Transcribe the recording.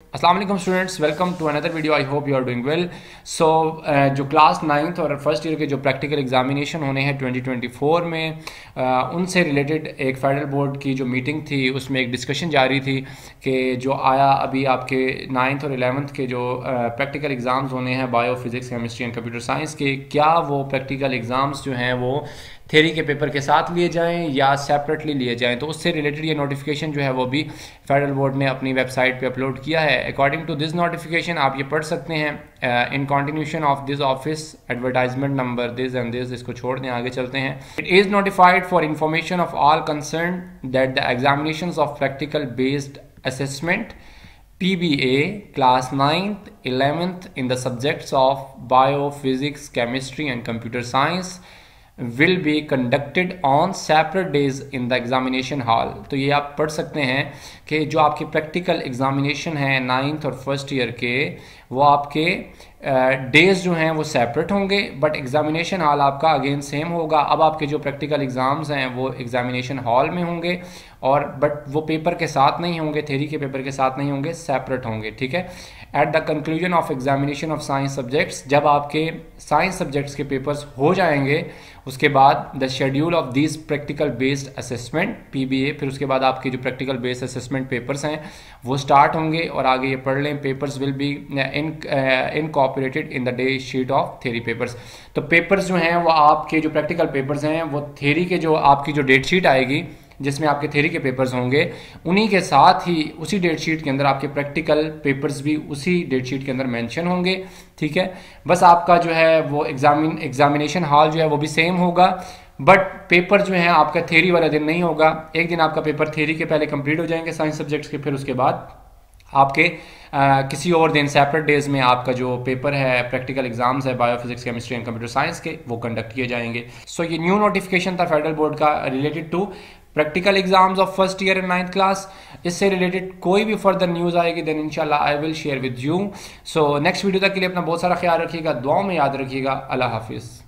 अस्सलाम वालेकुम students, welcome to another video. I hope you are doing well. So जो class 9th और first year के जो प्रैक्टिकल एग्जामिनेशन होने हैं 2024 में, उनसे रिलेटेड एक फेडरल बोर्ड की जो मीटिंग थी उसमें एक डिस्कशन जारी थी कि जो आया अभी आपके 9th और 11th के जो प्रैक्टिकल एग्ज़ाम्स होने हैं bio physics chemistry and computer science के, क्या वो प्रैक्टिकल एग्ज़ाम्स जो हैं वो थ्योरी के पेपर के साथ लिए जाएं या सेपरेटली लिए जाएं। तो उससे रिलेटेड ये नोटिफिकेशन जो है वो भी फेडरल बोर्ड ने अपनी वेबसाइट पे अपलोड किया है। अकॉर्डिंग टू दिस नोटिफिकेशन आप ये पढ़ सकते हैं, in continuation of this office advertisement number this and this. इसको छोड़ दें, आगे चलते हैं। It is notified for information of all concern that the examinations of practical based assessment PBA class 9th 11th in the subjects of bio physics chemistry and computer science will be conducted on separate days in the examination hall। तो ये आप पढ़ सकते हैं कि जो आपके practical examination हैं 9th और फर्स्ट ईयर के, वो आपके डेज जो हैं वो सेपरेट होंगे, बट एग्जामिनेशन हॉल आपका अगेन सेम होगा। अब आपके जो प्रैक्टिकल एग्ज़ाम्स हैं वो एग्जामिनेशन हॉल में होंगे, और बट वो पेपर के साथ नहीं होंगे, थ्योरी के पेपर के साथ नहीं होंगे, सेपरेट होंगे। ठीक है। At the conclusion of examination of science subjects, जब आपके साइंस सब्जेक्ट्स के पेपर्स हो जाएंगे उसके बाद the schedule of this practical based assessment PBA, फिर उसके बाद आपके जो प्रैक्टिकल बेस्ड असेसमेंट पेपर्स हैं वो स्टार्ट होंगे। और आगे ये पढ़ लें, papers will be incorporated in the day sheet of theory papers. तो पेपर्स जो हैं वो आपके जो प्रैक्टिकल पेपर्स हैं वो थ्योरी के जो आपकी जो डेट शीट आएगी जिसमें आपके थ्योरी के पेपर्स होंगे, उन्हीं के साथ ही उसी डेट शीट के अंदर आपके प्रैक्टिकल पेपर्स भी उसी डेट शीट के अंदर मेंशन होंगे। ठीक है। बस आपका जो है वो एग्जामिनेशन हॉल जो है वो भी सेम होगा, बट पेपर जो है आपका थ्योरी वाला दिन नहीं होगा। एक दिन आपका पेपर थ्योरी के पहले कंप्लीट हो जाएंगे साइंस सब्जेक्ट्स के, फिर उसके बाद आपके किसी और दिन सेपरेट डेज में आपका जो पेपर है प्रैक्टिकल एग्जाम्स है bio physics chemistry and computer science के, वो कंडक्ट किए जाएंगे। सो ये न्यू नोटिफिकेशन था फेडरल बोर्ड का related to practical exams of first year and 9th class. इससे रिलेटेड कोई भी फर्दर न्यूज़ आएगी देन इंशाल्लाह I will share with you. So next video तक के लिए अपना बहुत सारा ख्याल रखिएगा, दुआओं में याद रखिएगा। अल्लाह हाफिज़।